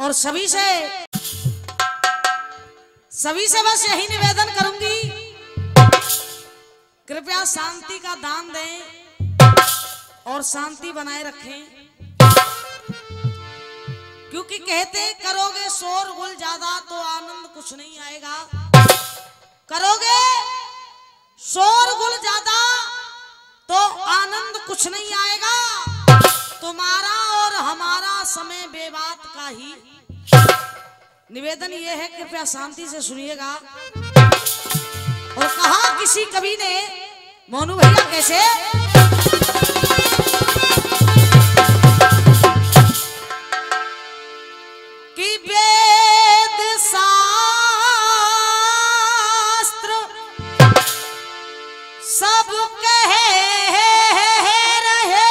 और सभी से बस यही निवेदन करूंगी, कृपया शांति का दान दें और शांति बनाए रखें, क्योंकि कहते करोगे शोरगुल ज्यादा तो आनंद कुछ नहीं आएगा, करोगे शोरगुल ज्यादा तो आनंद कुछ नहीं आएगा। तुम्हारा और हमारा समय बेबात का ही निवेदन ये है, कृपया शांति से सुनिएगा। और कहा किसी कवि ने, मोनू भैया कैसे, कि वेद शास्त्र सब कहे रहे,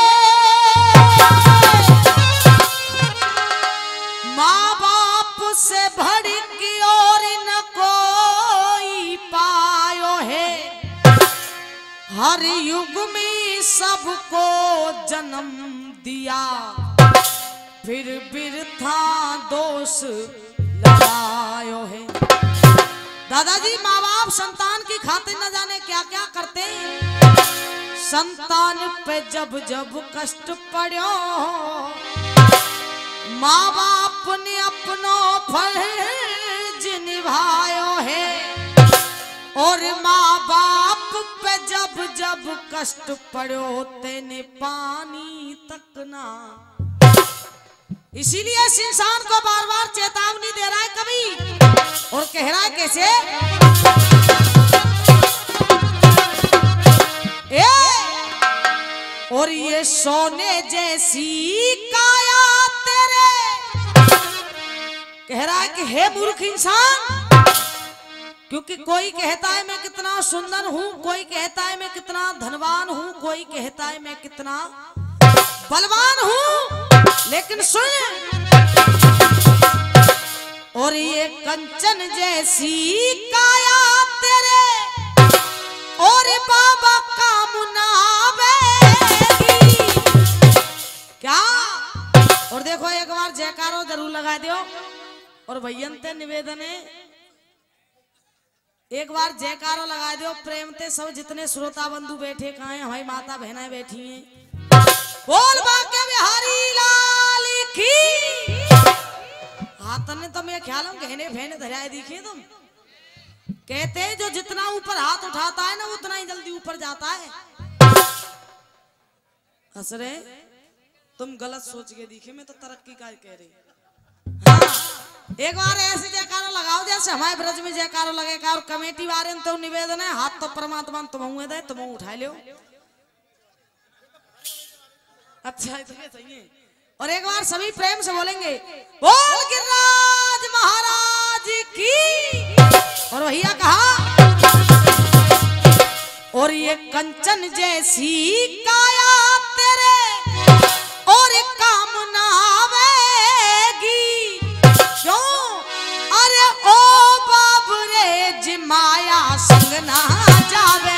माँ बाप से बढ़ की और न कोई पायो है, हर युग में सबको जन्म दिया, फिर बिरथा दोष लगायो है। दादाजी माँ बाप संतान की खातिर न जाने क्या क्या करते हैं, संतान पे जब जब कष्ट पड़ो, माँ बाप ने अपनो फर्ज निभायो है, और माँ बाप पे जब जब कष्ट पड़ो तेने पानी तक ना। इसीलिए इस इंसान को बार बार चेतावनी दे रहा है कवि, और कह रहा है कैसे, और ये सोने जैसी काया तेरे, कह रहा है कि हे मूर्ख इंसान, क्योंकि कोई कहता है मैं कितना सुंदर हूं, कोई कहता है मैं कितना धनवान हूं, कोई कहता है मैं कितना बलवान हूं, लेकिन सुन, और ये कंचन जैसी काया तेरे, और बाबा काम ना आवेगी क्या। और देखो एक बार जयकारो जरूर लगा दियो, और भैयनते निवेदन है एक बार जयकारो लगा दियो प्रेम ते, सब जितने श्रोता बंधु बैठे कहाँ हैं, हमारी माता बहनाएं बैठी हैं, बोल बाके बिहारी लाल की। हाथ ने तो मैं ख्याल हम कहने फहने धराए दिखे तुम, कहते हैं जो जितना ऊपर हाथ उठाता है ना उतना ही जल्दी ऊपर जाता है। हंस रहे तुम, गलत सोच के दिखे, मैं तो तरक्की का कह रही। हाँ, एक बार ऐसे जयकारो लगाओ जैसे हमारे ब्रज में जयकारो लगेगा, और कमेटी वाले तो निवेदन है, हाथ तो परमात्मा तुम दे, तुम उठा लो। अच्छा इतने चाहिए। और एक बार सभी प्रेम से बोलेंगे, बोल गिरिराज महाराज की। और भैया कहा, और ये कंचन जैसी काया तेरे, और काम ना आवेगी, क्यों, अरे ओ बाबरे जिमाया संग ना जावे,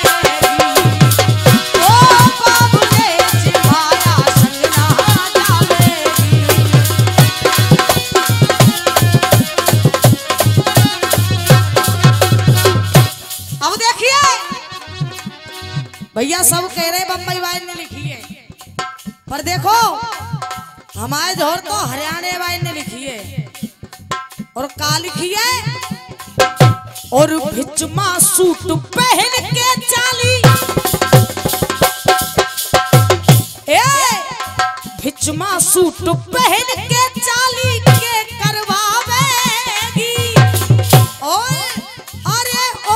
भैया सब कह रहे बम्बई वाइन ने लिखी है, पर देखो हमारे जोर तो हरियाणा वाइन ने लिखी है, और का लिखी है, और भिचमा सूट पहन के चाली, भिचमा सूट पहन के चाली के करवावेगी, और अरे ओ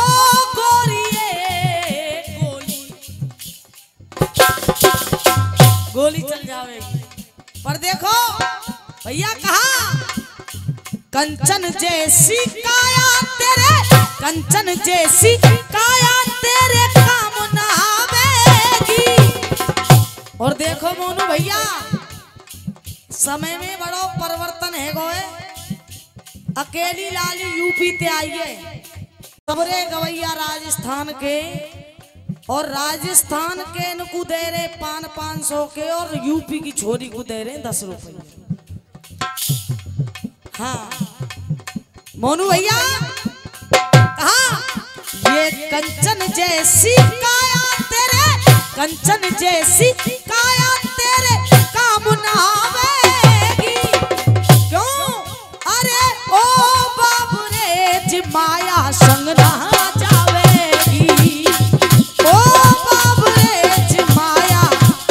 गोली चल जाएगी। पर देखो भैया कहा, कंचन जैसी काया तेरे, कंचन जैसी काया तेरे काम ना आवेगी। और देखो मोनू भैया, समय में बड़ो परिवर्तन है गोए, अकेली लाली यूपी ते आई है, सबरे गवैया राजस्थान के, और राजस्थान के इनको दे रहे 500 के, और यूपी की छोरी को दे रहे 10 रुपये। हाँ मोनू भैया कहा ये कंचन जैसी काया तेरे, कंचन जैसी काया तेरे काम ना आवेगी। क्यों? अरे ओ बाबू रे जी माया संग ना जावेगी। ओ बाबू रे जी माया।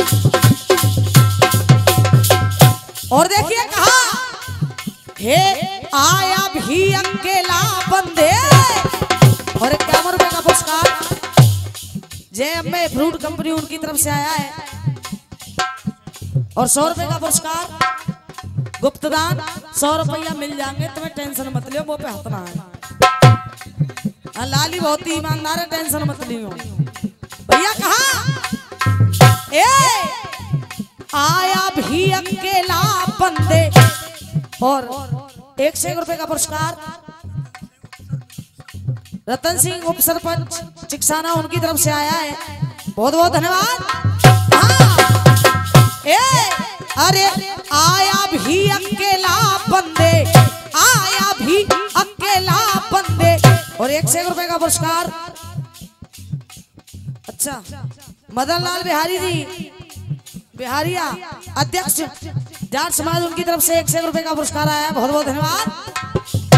और देखिए कहा हे आया भी अकेला बंदे। और 51 रुपए का पुरस्कार जय अम्बे फ्रूट कंपनी उनकी तरफ से आया है। और 100 रुपए का पुरस्कार गुप्तदान 100 रुपया मिल जाएंगे, तुम्हें टेंशन मत लियो, वो पे हतना है। लाली बहुत ही ईमानदार है, टेंशन मत लियो भैया। कहा ए आया भी अकेला बंदे। और 101 रुपए का पुरस्कार रतन सिंह उप सरपंच चिकसाना उनकी तरफ से आया है, बहुत बहुत धन्यवाद। अरे आया भी अकेला बंदे, आया भी अकेला बंदे। और 101 रुपए का पुरस्कार अच्छा मदन लाल बिहारी जी बिहारिया अध्यक्ष जाट समाज उनकी तरफ से 101 रुपए का पुरस्कार आया है, बहुत बहुत धन्यवाद।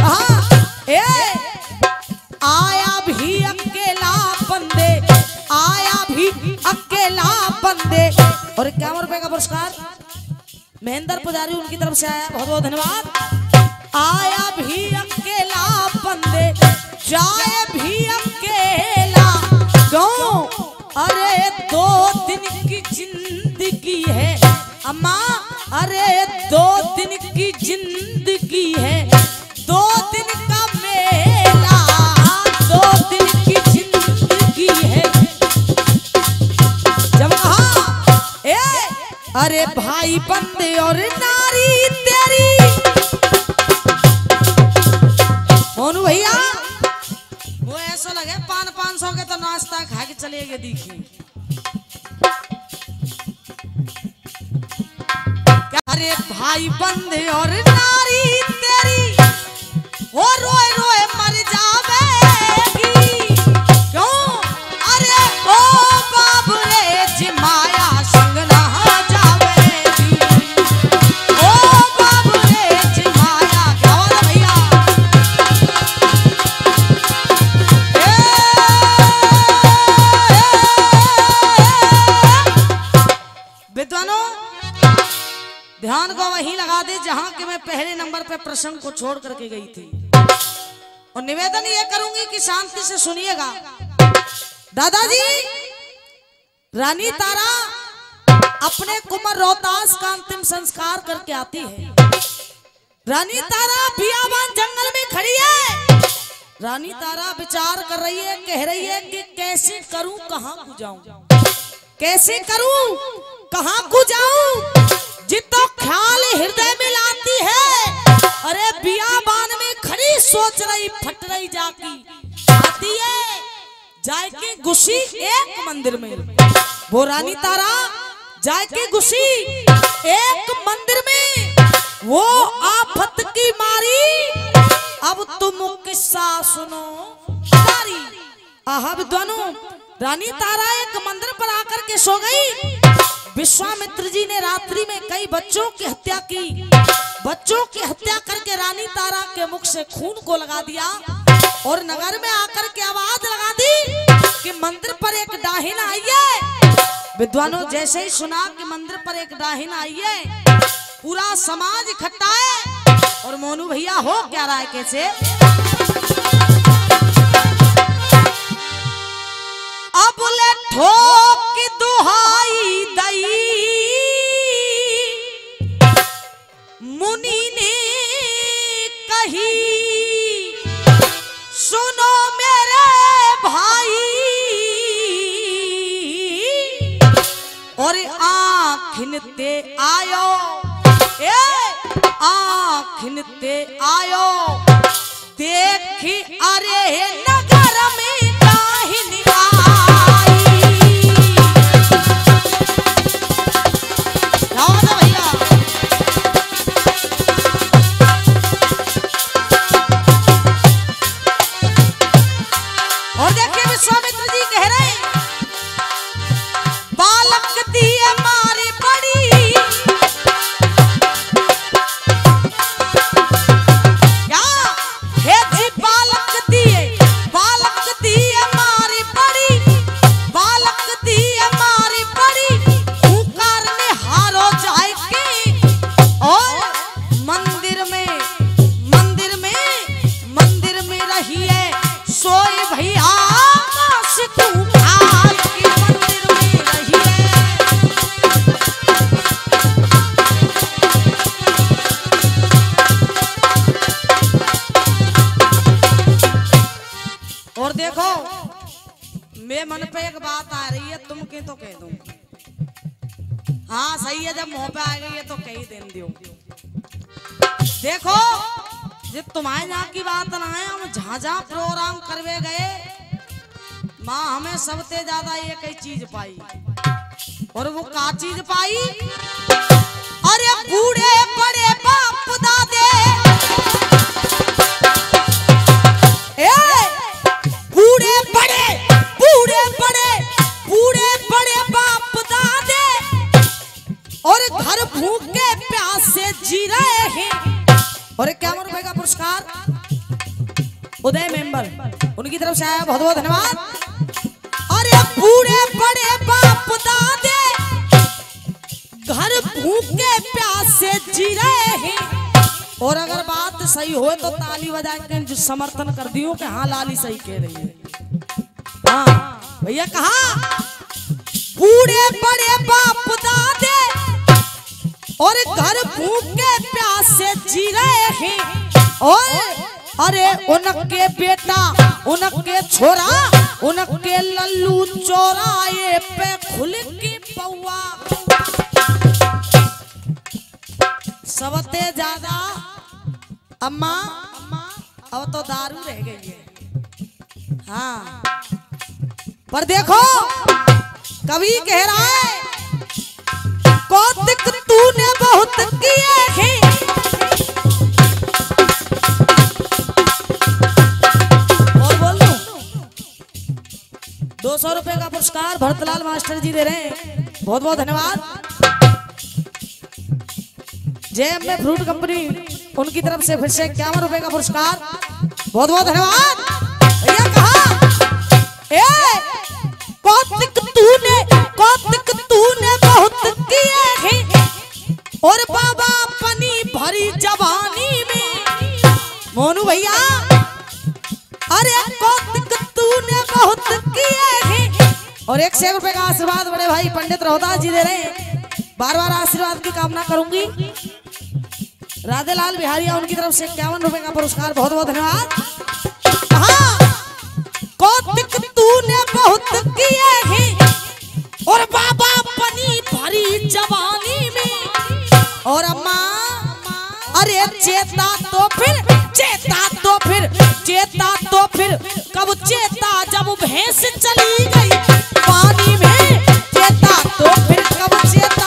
आया भी अकेला बंदे, आया भी अकेला बंदे। और 51 रुपए का पुरस्कार महेंद्र पुजारी उनकी तरफ से आया, बहुत बहुत धन्यवाद। आया भी अकेला बंदे, जाए भी अकेला। क्यों? अरे 2 दिन की जिंदगी है अम्मा, अरे 2 दिन की जिंदगी है, 2 दिन का मेला, 2 दिन की जिंदगी है। जब कहा अरे भाई बंदे और नारी तेरी। मोनू भैया वो ऐसा लगे 500 के तो नाश्ता खा के चले गए देखिए। अरे भाई बंदे और नारी तेरी वो रोए रोए मर जावेगी। क्यों? अरे ओ बाबू रे जी माया संग ना जावेगी। ओ बाबू रे जी माया। क्या वाला भैया विद्वानों ध्यान को वहीं लगा दे जहां कि मैं पहले नंबर पे प्रसंग को छोड़ करके गई थी। और निवेदन ये करूंगी कि शांति से सुनिएगा। दादाजी रानी तारा अपने कुंवर रोहतास का अंतिम संस्कार करके आती है। रानी तारा बियाबान जंगल में खड़ी है। रानी तारा विचार कर रही है, कह रही है कि कैसे करूं, कहां को जाऊं, कैसे करूं, कहां को जाऊं। जितो ख्याल हृदय में लाती है। अरे बियाबान में खड़ी सोच रही, फट रही जाकी आती है जाके घुसी एक मंदिर में। वो रानी तारा जाके घुसी एक मंदिर में, वो आफत की मारी। अब तुम किस्सा सुनो तारी। आहा विद्वानों रानी तारा एक मंदिर पर आकर के सो गई। विश्वामित्र जी ने रात्रि में कई बच्चों की हत्या की। बच्चों की हत्या करके रानी तारा के मुख से खून को लगा दिया और नगर में आकर के आवाज लगा दी कि मंदिर पर एक डाहिन आई है। विद्वानों जैसे ही सुना कि मंदिर पर एक डाहिन आई है, पूरा समाज इकट्ठा है। और मोनू भैया हो क्या रहा है कैसे? अब ले ठोक दुहाई दई मुनि ने कही, सुनो मेरे भाई। और आखिनते आयो, आखिनते आयो देखी अरे नगर में डाहिन आई। भैया मेरे मन पे एक बात आ रही है, तुम के तो कह दूं। हाँ सही है, जब मुंह पे आ गई है तो कही देन दियो। देखो जब तुम्हारे यहाँ की बात ना है, हम जहाँ जहाँ प्रोग्राम करवे गए, माँ हमें सबसे ज्यादा ये कई चीज पाई। और वो का चीज पाई? अरे बूढ़े बड़े बाप दादे, बूढ़े बड़े बाप दादे और घर भूखे प्यास से जी रहे हैं। और 51 रुपए का पुरस्कार उदय मेंबर उनकी तरफ से आया, बहुत बहुत धन्यवाद। अरे बूढ़े बड़े बाप दादे घर भूखे प्यास से जी रहे हैं। और अगर बात सही हो तो ताली बजा के समर्थन कर दियो कि हाँ लाली सही कह रही है। हाँ भैया कहा बूढ़े बड़े बाप दादे और घर भूखे प्यास से जी रहे हैं। और अरे उनके बेटा उनके छोरा उनके लल्लू चौराहे पे खुल की पौआ, सबसे ज्यादा अम्मा अब तो दारू रह गई है। हाँ पर देखो कवि कह रहा है कौतिक तूने बहुत किए हैं। और बोल दूं 200 रुपए का पुरस्कार भरतलाल मास्टर जी दे रहे हैं, बहुत बहुत धन्यवाद। जेएमए फ्रूट कंपनी उनकी तरफ से फिर से 51 रुपए का पुरस्कार, बहुत बहुत धन्यवाद। भैया कहा कौतिक तूने बहुत किए हैं। और बाबा पनी भरी जवानी में मोनू भैया, अरे कौतिक तूने बहुत किए हैं। और 100 रुपए का आशीर्वाद बड़े भाई पंडित रोहतास जी दे रहे हैं, बार बार आशीर्वाद की कामना करूंगी। राधेलाल बिहारिया उनकी तरफ से 51 रुपए का पुरस्कार, बहुत बहुत धन्यवाद। हाँ कौतिक तूने बहुत किए हैं। और बाबा पनी भरी जवानी में। और अम्मा अरे चेता तो फिर कब चेता जब भैंस चली गई पानी में। चेता तो फिर कब चेता।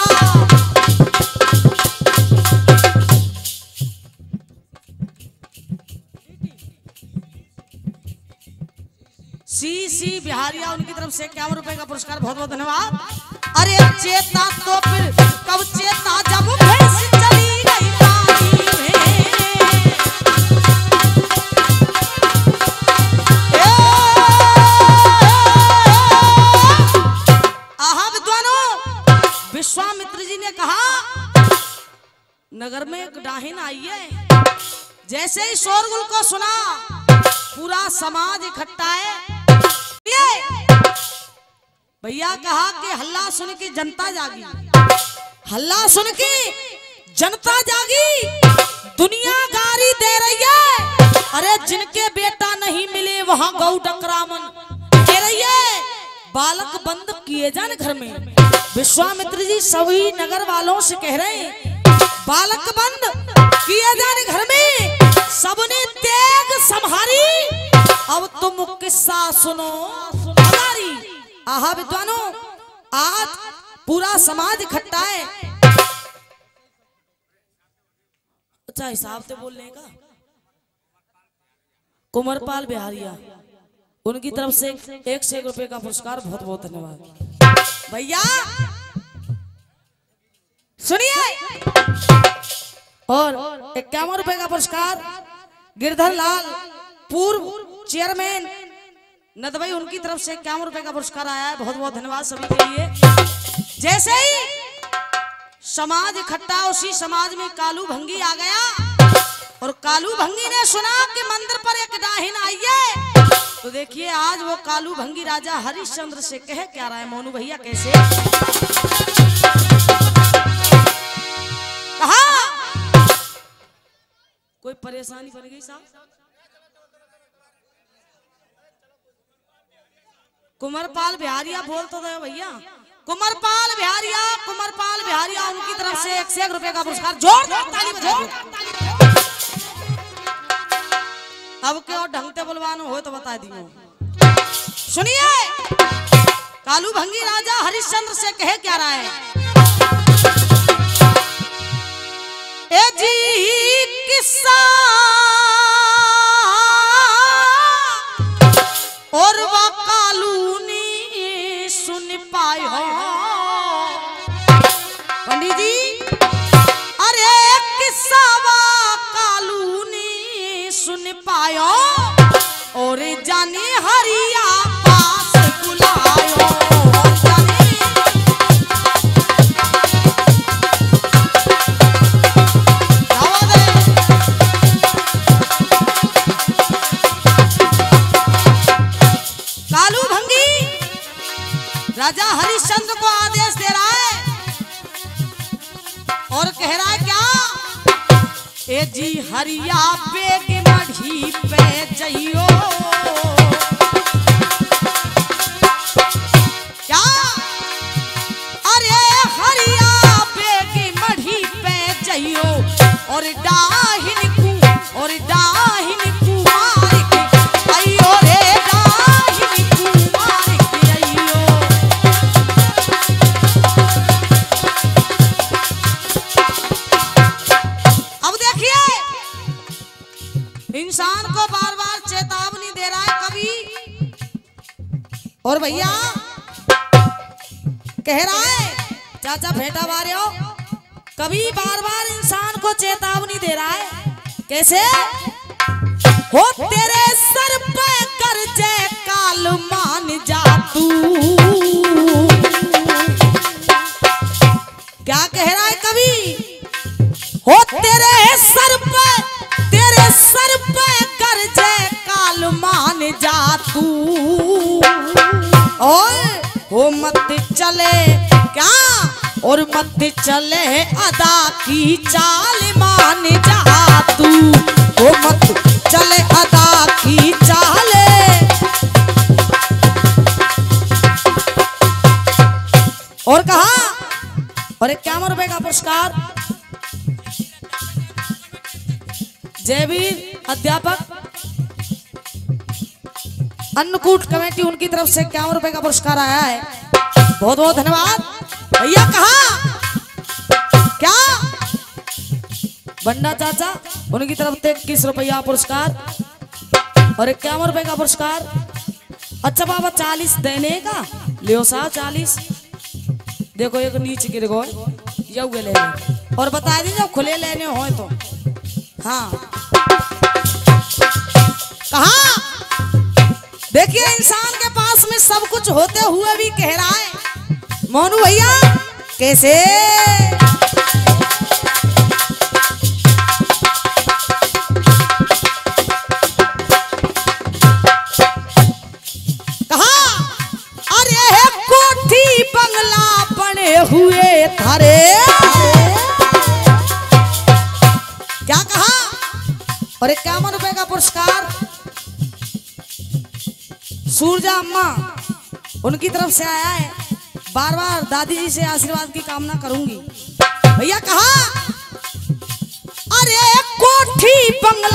सी बिहारिया उनकी तरफ से 51 रुपए का पुरस्कार, बहुत बहुत धन्यवाद। अरे चेता तो फिर कब चेता जब भैंस चली गई पानी में। आहा विद्वानों, विश्वामित्र जी ने कहा नगर में एक डाहिन आई है। जैसे ही शोरगुल को सुना पूरा समाज इकट्ठा है। भैया कहा कि हल्ला सुन के जनता जागी, हल्ला सुन के जनता जागी, दुनिया गारी दे रही है। अरे जिनके बेटा नहीं मिले वहां गौ डकरामन कह रही है, बालक बंद किए जान घर में। विश्वामित्र जी सभी नगर वालों से कह रहे हैं बालक बंद किए जाने घर में। सबने तेग संभारी, अब तुम किस्सा सुनो हमारी। आहा विद्वानों, आज पूरा समाज इकट्ठा है। अच्छा हिसाब से बोलने का। कुंवरपाल बिहारिया उनकी तरफ से 100 रुपए का पुरस्कार, बहुत बहुत धन्यवाद। भैया सुनिए। और 51 रुपए का पुरस्कार गिरधर लाल पूर्व चेयरमैन नदवाई उनकी तरफ से 51 रुपए का पुरस्कार आया है, बहुत बहुत धन्यवाद सभी के लिए। जैसे ही समाज इकट्ठा, उसी समाज में कालू भंगी आ गया। और कालू भंगी ने सुना कि मंदिर पर एक डाहिन आई है। तो देखिए आज वो कालू भंगी राजा हरिश्चंद्र से कह क्या रहा है मोनू भैया, कैसे कहा कोई परेशानी बन गई साहब, कुंवरपाल बिहारिया बोल तो दे भैया। कुंवरपाल बिहारिया उनकी तरफ से 101 रुपए का पुरस्कार। जोरदार ताली बजाओ। अब क्यों ढंग से बुलवानो हो तो बता दियो। सुनिए, कालू भंगी राजा हरिश्चंद्र से कहे क्या रहा है। ए जी किस्सा और वह कालूनी सुन पाए हो पंडित जी। अरे किस्सा वह कालूनी सुन पायो और जानी हरिया पास बुलायो। कालू भंगी राजा हरिश्चंद्र को आदेश दे रहा है और कह रहा है क्या। ए जी हरिया बेग मढ़ी पे जइयो। क्या? अरे हरिया बेग मढ़ी पे जइयो और डाहिन कुमार के अइयो रे डाहिन कुमार के अइयो। अब देखिए, इंसान को बार बार चेतावनी दे रहा है कभी। और भैया कह रहा है चाचा भेटा बारे हो, कभी बार बार इंसान को चेतावनी दे रहा है। कैसे हो तेरे सर पे कर्जे काल मान जा तू। क्या कह रहा है कभी। हो तेरे सर पे कर्जे काल मान जा तू। और हो मत चले क्या और मत चले अदा की चाल मान जा तू। हो मत चले अदा की चाले। और कहा और 51 रुपए का पुरस्कार जयवीर अध्यापक अन्नकूट कमेटी उनकी तरफ से 51 रुपए का पुरस्कार आया है। बहुत बहुत धन्यवाद भैया। कहा क्या बंडा चाचा उनकी तरफ से 21 रुपया पुरस्कार और 51 रुपए का पुरस्कार। अच्छा बाबा 40 देने का लियो सा 40। देखो एक नीचे गिर गए ये ले और बता दी जब खुले लेने हो तो। हाँ कहा देखिए, इंसान के पास में सब कुछ होते हुए भी कह रहा है मोनू भैया कैसे। कहा अरे कोठी बंगला बने हुए थारे। क्या कहा और 51 रुपए का पुरस्कार सूरजा अम्मा उनकी तरफ से आया है। बार बार दादी जी से आशीर्वाद की कामना करूंगी भैया। कहा अरे कोठी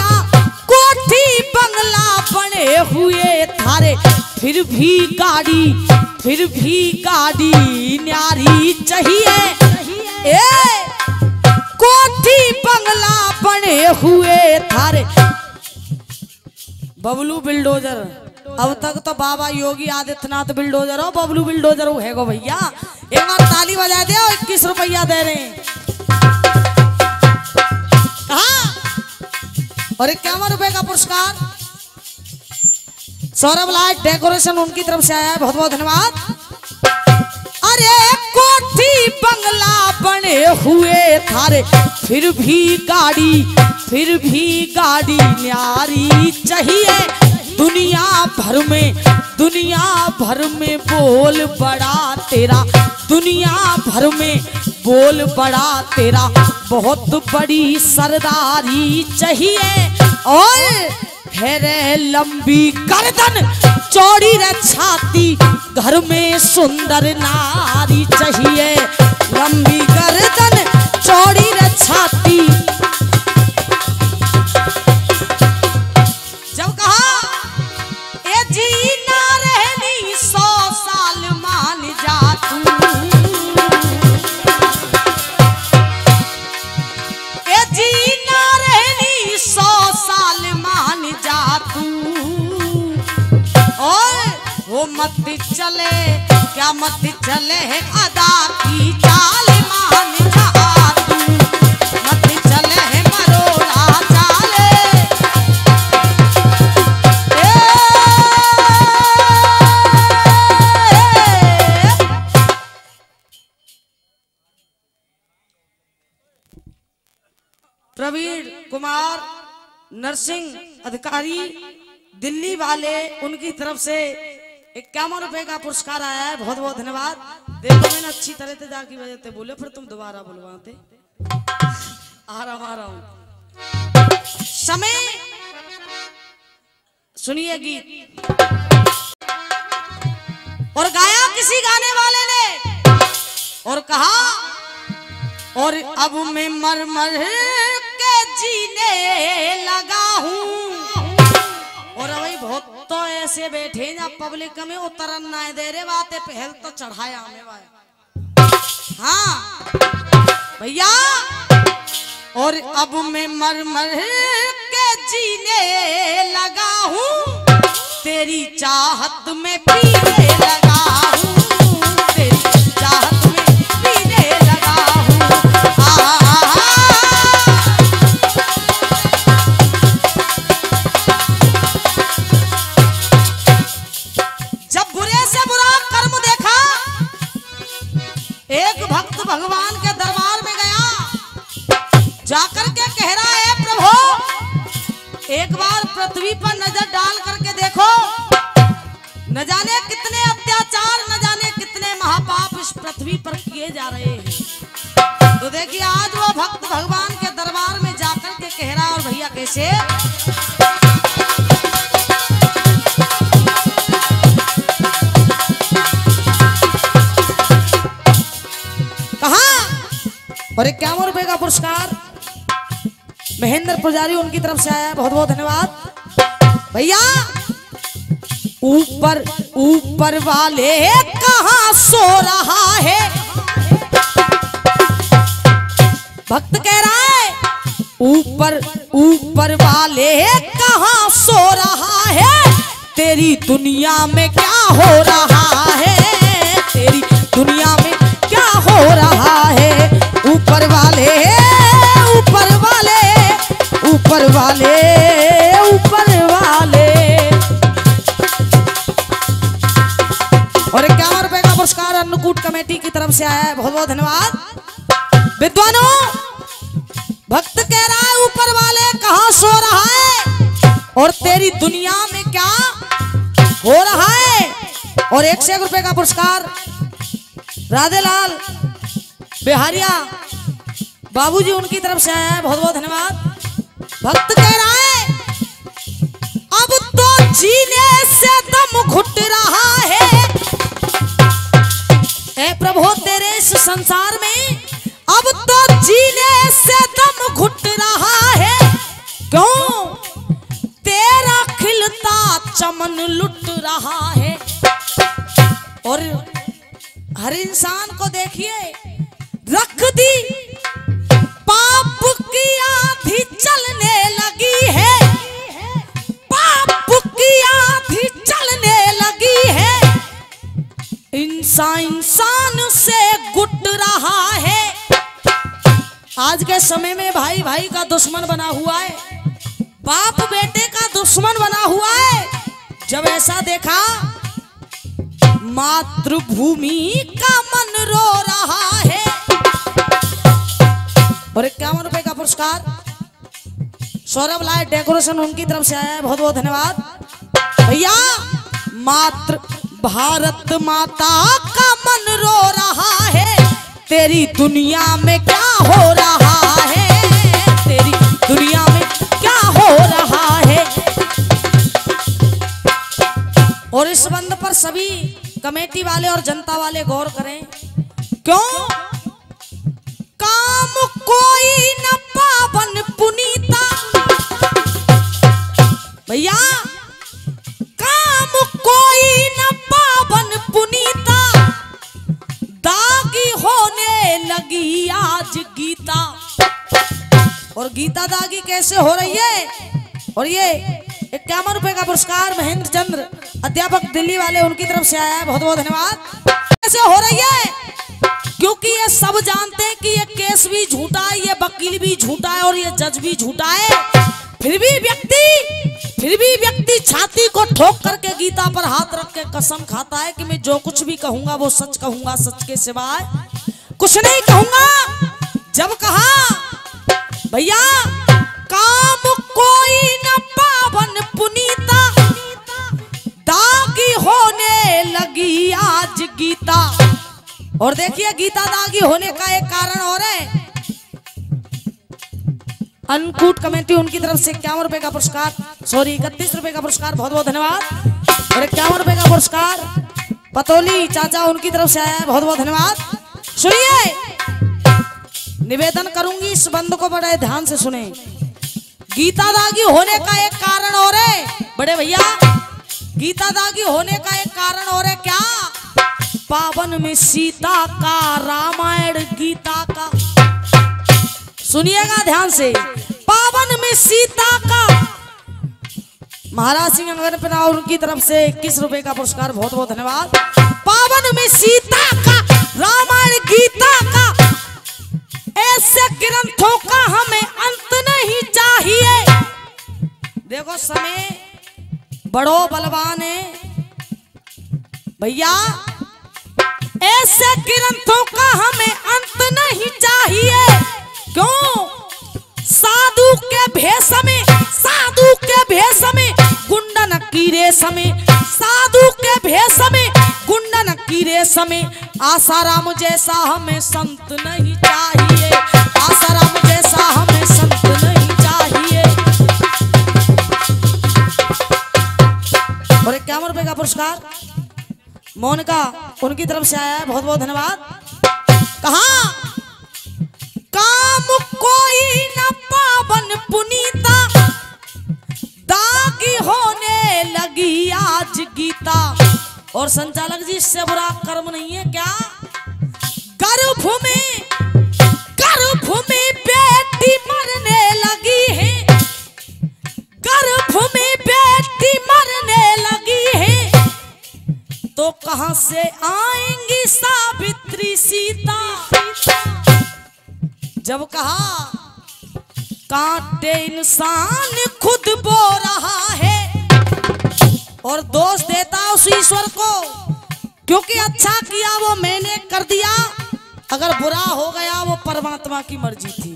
बंगला बने हुए थारे फिर भी गाड़ी न्यारी चाहिए। ए कोठी बंगला बने हुए थारे। बबलू बिल्डोजर अब तक तो बाबा योगी आदित्यनाथ बिल्डोजर हो, बबलू बिल्डोजर हो है गो भैया। एक बार ताली बजा दे। 21 रुपया दे रहे हैं। कहा और 51 रुपए का पुरस्कार सौरभ लाइट डेकोरेशन उनकी तरफ से आया है। बहुत बहुत धन्यवाद। अरे कोठी बंगला बने हुए थारे फिर भी गाड़ी न्यारी चाहिए। दुनिया भर में बोल बड़ा तेरा। दुनिया भर में बोल बड़ा तेरा। बहुत बड़ी सरदारी चाहिए और है रे लंबी गर्दन चौड़ी रे छाती, घर में सुंदर नारी चाहिए, लंबी गर्दन चौड़ी रे छाती। जब कहा ए जीना रहनी 100 साल मान जा तू, ए जीना रहनी 100 साल मान जा तू, और वो मत चले क्या मत चले है अदा की चाल मान जा तू, मत चले है मरोड़ा चाले। प्रवीण कुमार नर्सिंग अधिकारी दिल्ली वाले, उनकी तरफ से 51 रुपए का पुरस्कार आया है। बहुत बहुत धन्यवाद। देखो मैंने अच्छी तरह से जाके वजह से बोले, फिर तुम दोबारा बुलवाते। आ रहा हूं। समय सुनिए गीत, और गाया किसी गाने वाले ने और कहा, और अब मैं मर मर के जीने लगा हूं, और अभी बहुत तो ऐसे बैठे ना पब्लिक में उतरन ना दे रे बातें पहल तो चढ़ाया हमें भाई। हाँ भैया, और अब मैं मर मर के जीने लगा हूँ, तेरी चाहत में पीने लगा हूँ, तेरी चाहत में पीने लगा हूँ। जब बुरे से बुरा कर्म देखा, एक भक्त भगवान के दरबार में गया, जाकर के कह रहा है प्रभु एक बार पृथ्वी पर नजर डाल करके देखो, न जाने कितने अत्याचार, न जाने कितने महापाप इस पृथ्वी पर किए जा रहे हैं। तो देखिए आज वो भक्त भगवान के दरबार में जाकर के कह रहा है, और भैया कैसे कहा, और 51 रुपए का पुरस्कार महेंद्र पुजारी उनकी तरफ से आया। बहुत बहुत धन्यवाद भैया। ऊपर ऊपर वाले कहाँ सो रहा है, भक्त कह रहा है ऊपर ऊपर वाले कहाँ सो रहा है, तेरी दुनिया में क्या हो रहा है, तेरी दुनिया में क्या हो रहा है। ऊपर वाले ऊपर वाले ऊपर वाले ऊपर वाले, और 51 रुपए का पुरस्कार अन्नकूट कमेटी की तरफ से आया है। बहुत बहुत धन्यवाद विद्वानों। भक्त कह रहा है ऊपर वाले कहाँ सो रहा है, और तेरी दुनिया में क्या हो रहा है। और 101 रुपए का पुरस्कार राधेलाल बिहारिया बाबूजी उनकी तरफ से आया है। बहुत बहुत धन्यवाद। भक्त कह रहा है अब तो जीने से दम घुट रहा है, ऐ प्रभु तेरे इस संसार में अब तो जीने से दम घुट रहा है, क्यों तेरा खिलता चमन लुट रहा है। और हर इंसान को देखिए, रख दी पाप की आंधी चलने लगी है, पाप की आंधी चलने लगी है, इंसान से गुट रहा है। आज के समय में भाई भाई का दुश्मन बना हुआ है, बाप बेटे का दुश्मन बना हुआ है। जब ऐसा देखा, मातृभूमि का मन रो रहा है। और 51 रुपए का पुरस्कार सौरभ लाइट डेकोरेशन उनकी तरफ से आया है। बहुत बहुत धन्यवाद भैया। मातृ भारत माता का मन रो रहा है, तेरी दुनिया में क्या हो रहा है, तेरी दुनिया में क्या हो रहा है। और कमेटी वाले और जनता वाले गौर करें। क्यों? काम कोई न पावन पुनीता, भैया काम कोई न पावन पुनीता, दागी होने लगी आज गीता। और गीता दागी कैसे हो रही है? और ये 51 रुपए का पुरस्कार महेंद्र चंद्र अध्यापक दिल्ली वाले उनकी तरफ से आया है, बहुत बहुत धन्यवाद। कैसे हो रही है? क्योंकि ये सब जानते हैं कि ये केस भी झूठा है, ये वकील भी झूठा है और ये जज भी झूठा है। फिर भी व्यक्ति छाती को ठोक करके गीता पर हाथ रख के कसम खाता है कि मैं जो कुछ भी कहूंगा वो सच कहूंगा, सच के सिवाय कुछ नहीं कहूंगा। जब कहा भैया काम कोई न पावन पुनीता, दागी होने लगी आज गीता। और देखिए गीता दागी होने का एक कारण और है। अन्नकूट कमेटी उनकी तरफ से 51 रुपए का पुरस्कार, सॉरी 31 रुपए का पुरस्कार, बहुत बहुत धन्यवाद। और 51 रुपए का पुरस्कार पतोली चाचा उनकी तरफ से आया है, बहुत बहुत धन्यवाद। सुनिए, निवेदन करूंगी इस बंद को बड़े ध्यान से सुने। गीता दागी होने का एक कारण और है बड़े भैया, गीता दागी होने का एक कारण और है। क्या? पावन में सीता का, रामायण गीता का, सुनिएगा ध्यान से। पावन में सीता का, महाराज सिंह अंगन पिना उनकी तरफ से 21 रुपए का पुरस्कार, बहुत बहुत धन्यवाद। पावन में सीता का, रामायण गीता का, ऐसे ग्रंथों का हमें अंत नहीं चाहिए। देखो समय बड़ो बलवान है भैया, ऐसे ग्रंथों का हमें अंत नहीं चाहिए। क्यों? साधु के भेष में, साधु के भेष में गुंडन की रेस में, साधु के भेष में गुंडन की रेस में, आसाराम जैसा हमें संत नहीं चाहिए, आसाराम जैसा हमें संत नहीं चाहिए। और 51 रुपए का पुरस्कार मोनिका उनकी तरफ से आया है, बहुत बहुत धन्यवाद। कहा काम कोई न पावन पुनीता, दागी होने लगी आज गीता। और संचालक जी, इससे बुरा कर्म नहीं है क्या? गर्भ में बेटी मरने लगी है, गर्भ में बेटी मरने लगी है, तो कहां से आएंगी सावित्री सीता। जब कहा कांटे इंसान खुद बो रहा है, और दोष देता उस ईश्वर को, क्योंकि अच्छा किया वो मैंने कर दिया, अगर बुरा हो गया वो परमात्मा की मर्जी थी।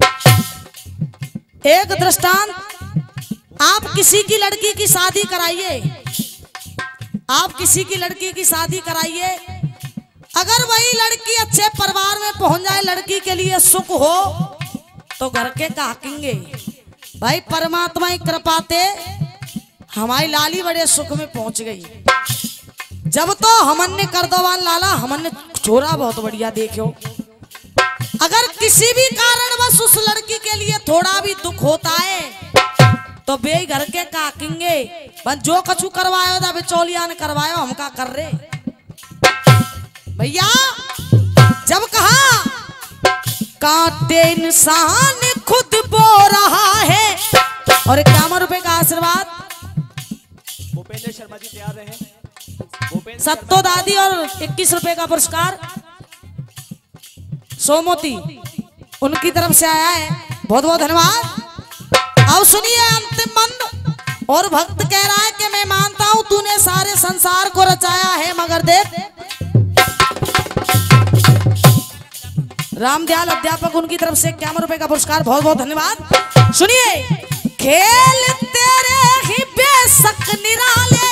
एक दृष्टांत, आप किसी की लड़की की शादी कराइए, आप किसी की लड़की की शादी कराइए, अगर वही लड़की अच्छे परिवार में पहुंच जाए, लड़की के लिए सुख हो, तो घर के काकेंगे भाई परमात्मा की कृपाते हमारी लाली बड़े सुख में पहुंच गई। जब तो हमन ने कर दो वाल लाला, हमन ने छोरा बहुत बढ़िया देखो। अगर किसी भी कारणवश उस लड़की के लिए थोड़ा भी दुख होता है, तो बे घर के काकेंगे, बस जो कछु करवायो था बिचौलिया ने करवायो, हम का कर रहे भैया। जब कहा कांटे इंसान खुद बो रहा है, और 51 रुपए का आशीर्वाद भूपेंद्र शर्मा जी तैयार रहे। सत्तो दादी और 21 रुपए का पुरस्कार सोमोती उनकी तरफ से आया है, बहुत बहुत धन्यवाद। अब सुनिए अंतिम मंद, और भक्त कह रहा है कि मैं मानता हूं तूने सारे संसार को रचाया है, मगर देख रामदयाल अध्यापक उनकी तरफ से 51 रुपए का पुरस्कार, बहुत बहुत धन्यवाद। सुनिए, खेल तेरे ही बेशक निराले,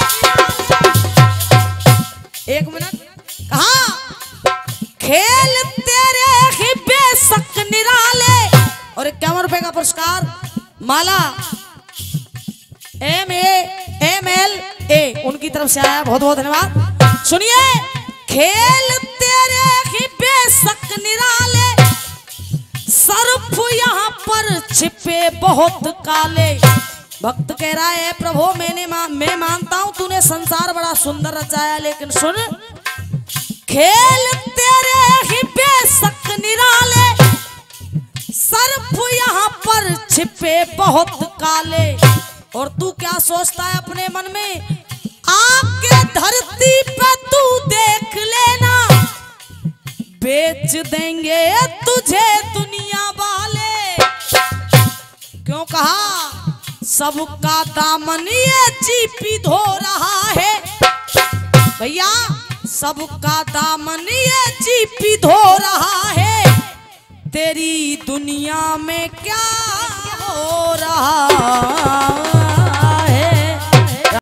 एक मिनट, कहा खेल तेरे ही बेशक निराले, और 51 रुपए का पुरस्कार माला ML ए उनकी तरफ से आया, बहुत बहुत धन्यवाद। सुनिए, खेल तेरे ही बेशक निराले, सर्फ यहाँ पर छिपे बहुत काले। भक्त कह रहा है प्रभु मैं मानता हूं तूने संसार बड़ा सुंदर रचाया, लेकिन सुन, खेल तेरे ही बेशक निराले, सर्फ यहाँ पर छिपे बहुत काले। और तू क्या सोचता है अपने मन में, आके धरती पे तू देख लेना, बेच देंगे तुझे दुनिया वाले। क्यों कहा, सबका दामन ये जीपी धो रहा है भैया, सबका दामन ये जीपी धो रहा है, तेरी दुनिया में क्या हो रहा